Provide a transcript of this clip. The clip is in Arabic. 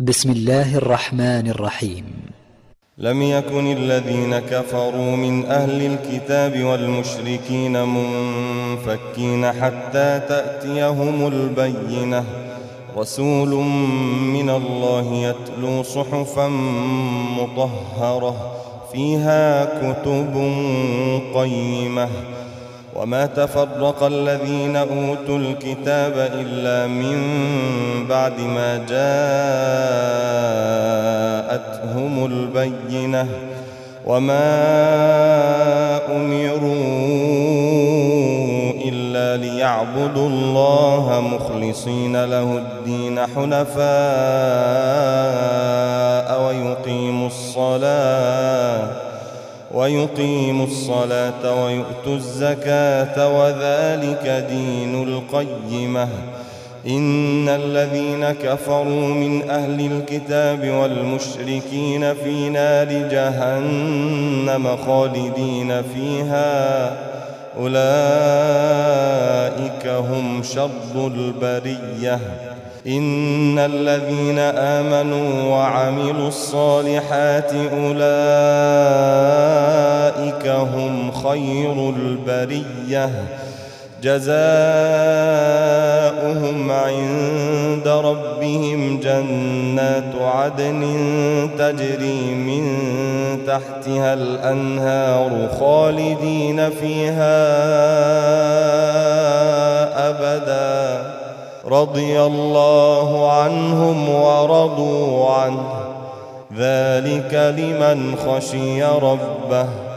بسم الله الرحمن الرحيم. لم يكن الذين كفروا من أهل الكتاب والمشركين منفكين حتى تأتيهم البينة، رسول من الله يتلو صحفا مطهرة فيها كتب قيمة. وما تفرق الذين أوتوا الكتاب إلا من بعد ما جاءتهم البينة، وما أمروا إلا ليعبدوا الله مخلصين له الدين حنفاء ويقيموا الصلاة ويؤتوا الزكاة وذلك دين القيمة. إن الذين كفروا من أهل الكتاب والمشركين في نار جهنم خالدين فيها، أولئك هم شر البرية. إن الذين آمنوا وعملوا الصالحات أولئك هم خير البرية، جزاؤهم عند ربهم جنات عدن تجري من تحتها الأنهار خالدين فيها أبدا، رضي الله عنهم ورضوا عنه، ذلك لمن خشي ربه.